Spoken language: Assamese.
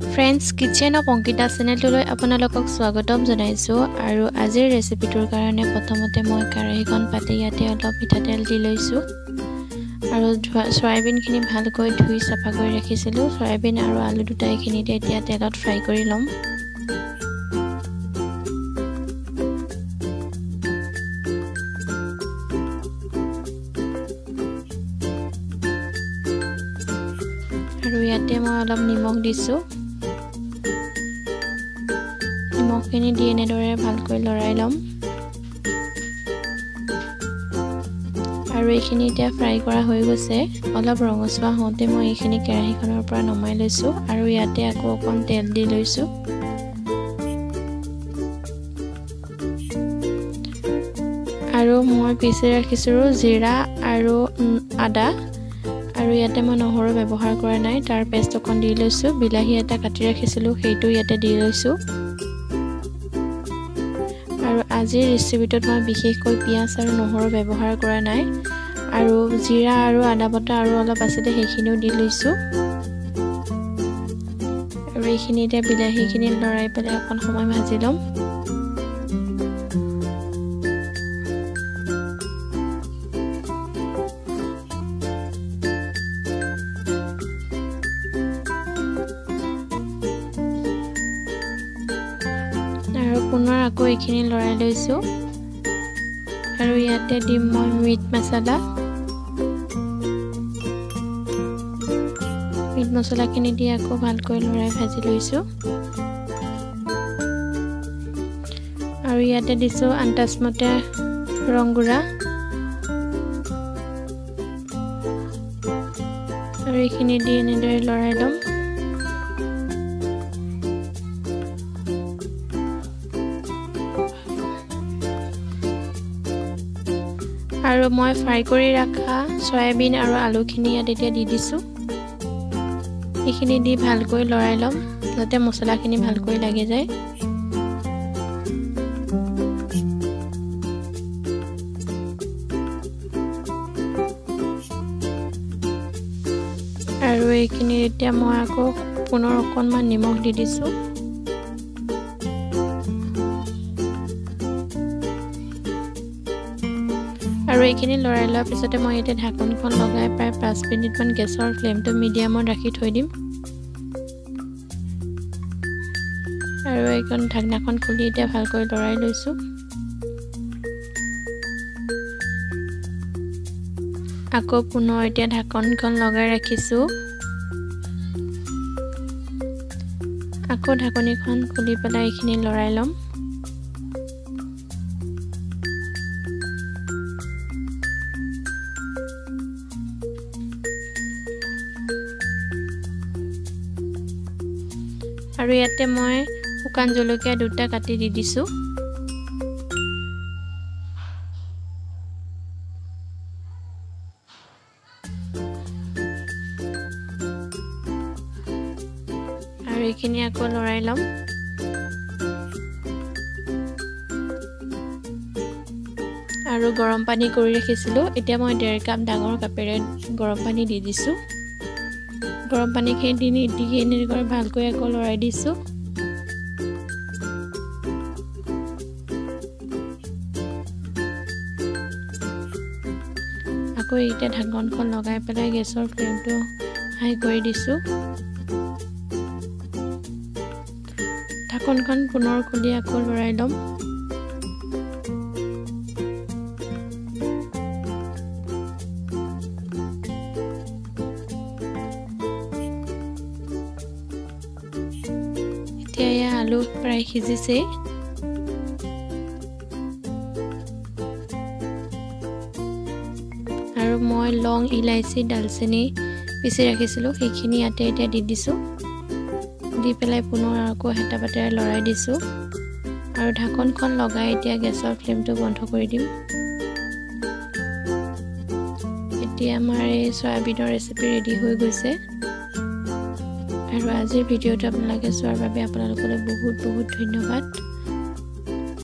Friends, Kitchen of Ankita channel to আপোনালোকক স্বাগতম জনাইছো আৰু আজিৰ ৰেচিপিটোৰ কাৰণে প্ৰথমতে মই কেৰাহীখন পাতি ইয়াতে অলপ মিঠাতেল দি লৈছো আৰু soyabean খিনি ভালকৈ ধুই সাফা কৰি ৰাখিছিলো soyabean আৰু আলু দুটা এখিনিতে এতিয়া তেলত ফ্ৰাই কৰি লম আৰু ইয়াতে মই অলপ নিমখ দিছো নিমখখিনি দি এনেদৰে ভালকৈ লৰাই লম আৰু এইখিনি এতিয়া ফ্ৰাই কৰা হৈ গৈছে অলপ ৰঙচুৱা হওঁতে মই এইখিনি কেৰাহীখনৰ পৰা নমাই লৈছো আৰু ইয়াতে আকৌ অকণ তেল দি লৈছো আৰু মই পিছি ৰাখিছো জিৰা আৰু আদা আৰু ইয়াতে মই নহৰু ব্যৱহাৰ কৰা নাই তাৰ পেষ্ট অকণ দি লৈছো বিলাহী এটা কাটি ৰাখিছিলো সেইটো ইয়াতে দি লৈছো আৰু আজিৰ ৰেচিপিটোত মই বিশেষকৈ পিয়াজ আৰু নহৰু ব্যৱহাৰ কৰা নাই আৰু জিৰা আৰু আদা বটা আৰু অলপ আছিল সেইখিনিও দি লৈছো আৰু এইখিনিতে বিলাহীখিনি লৰাই পেলাই অকণ সময় ভাজি লম আৰু পুনৰ আকৌ এইখিনি লৰাই লৈছো আৰু ইয়াতে দিম মই মিট মছলাখিনি দি আকৌ ভালকৈ লৰাই ভাজি লৈছো আৰু ইয়াতে দিছো আন্তাজমতে ৰং গুড়া আৰু এইখিনি দি এনেদৰে লৰাই লম আৰু মই ফ্ৰাই কৰি ৰাখা সয়াবিন আৰু আলুখিনি ইয়াত এতিয়া দি দিছো এইখিনি দি ভালকৈ লৰাই লম যাতে মছলাখিনি ভালকৈ লাগি যায় আৰু এইখিনি এতিয়া মই আকৌ পুনৰ অকণমান নিমখ দি দিছো আৰু এইখিনি লৰাই লোৱাৰ পিছতে মই ইয়াতে ঢাকনখন লগাই প্ৰায় 5 মিনিটমান গেছৰ ফ্লেমটো মিডিয়ামত ৰাখি থৈ দিম আৰু এইখন ঢাকনাখন খুলি এতিয়া ভালকৈ লৰাই লৈছো আকৌ পুনৰ এতিয়া ঢাকনখন লগাই ৰাখিছো আকৌ ঢাকনিখন খুলি পেলাই এইখিনি লৰাই লম আৰু ইয়াতে মই শুকান জলকীয়া দুটা কাটি দি দিছো আৰু এইখিনি আকৌ লৰাই লম আৰু গৰম পানী কৰি ৰাখিছিলো এতিয়া মই 1.5 কাপ ডাঙৰ কাপেৰে গৰম পানী দি দিছো গৰম পানীখিনি দি এনেকৈ ভালকৈ আকৌ লৰাই দিছো আকৌ এতিয়া ঢাকনখন লগাই পেলাই গেছৰ ফ্লেমটো হাই কৰি দিছো ঢাকনখন পুনৰ খুলি আকৌ লৰাই লম এতিয়া আলু প্ৰায় সিজিছে আৰু মই লং ইলাইচি দালচেনি পিছি ৰাখিছিলো সেইখিনি ইয়াতে এতিয়া দি দিছো দি পেলাই পুনৰ আকৌ হেতা পাতেৰে লৰাই দিছো আৰু ঢাকনখন লগাই এতিয়া গেছৰ ফ্লেমটো বন্ধ কৰি দিম এতিয়া আমাৰ এই সয়াবিনৰ ৰেচিপি ৰেডি হৈ গৈছে আৰু আজিৰ ভিডিঅ'টো আপোনালোকে চোৱাৰ বাবে আপোনালোকলৈ বহুত বহুত ধন্যবাদ